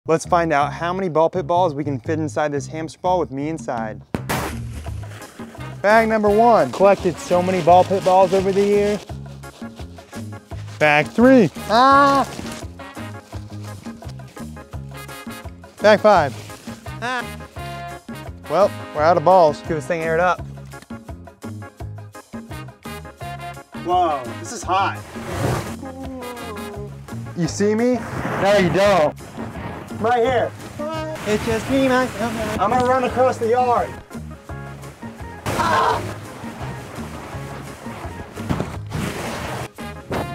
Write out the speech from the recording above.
Let's find out how many ball pit balls we can fit inside this hamster ball with me inside. Bag number 1. Collected so many ball pit balls over the years. Bag 3. Ah! Bag 5. Ah! Well, we're out of balls. Get this thing aired up. Whoa, this is hot. You see me? No, you don't. I'm right here. It's just me, myself. I'm gonna run across the yard. Ah!